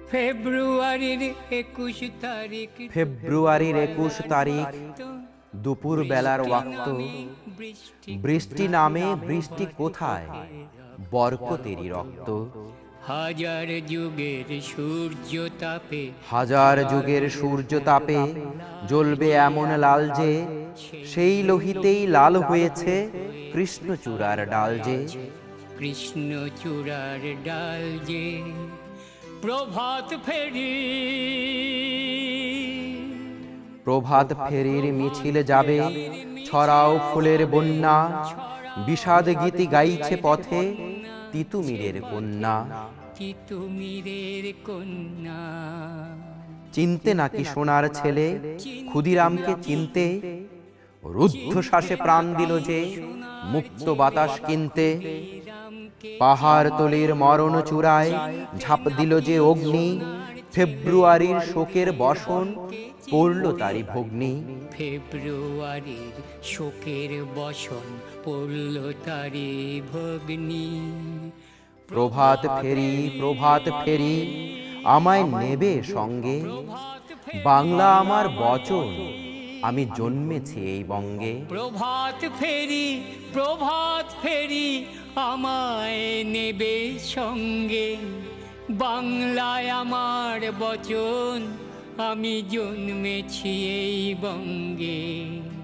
ফেব্রুয়ারির 21 তারিখ, ফেব্রুয়ারির 21 তারিখ দুপুর বেলার ওয়াক্ত, বৃষ্টি নামে বৃষ্টি কোথায়, বরকতেরই রক্ত। হাজার যুগের সূর্য তাপে, হাজার যুগের সূর্য তাপে জ্বলবে এমন লাল যে, সেই লোহিতেই লাল হয়েছে কৃষ্ণচূড়ার ডাল যে। কৃষ্ণচূড়ার ডাল যে। প্রভাত ফেরি, প্রভাত ফেরির মিছিল যাবে, ছড়াও ফুলের বন্যা, বিষাদ গীতি গাইছে পথে তিতুমিরের কন্যা। তিতুমিরের কন্যা। চিনতে নাকি সোনার ছেলে ক্ষুদিরামকে চিনতে, রুদ্ধশ্বাসে প্রাণ দিল যে মুক্ত বাতাস কিনতে। পাহাড় তলির মরণ চূড়ায় ঝাঁপ দিল যে অগ্নি, ফেব্রুয়ারির শোকের বসন পড়ল তারি ভগ্নি। ফেব্রুয়ারির শোকের বসন পড়ল তারি ভগ্নি। প্রভাত ফেরি, প্রভাত ফেরি, আমায় নেবে সঙ্গে, বাংলা আমার বচন, আমি জন্মেছি এই বঙ্গে। প্রভাত ফেরি, প্রভাত ফেরি, আমায় নেবে সঙ্গে, বাংলায় আমার বচন, আমি জন্মেছি এই বঙ্গে।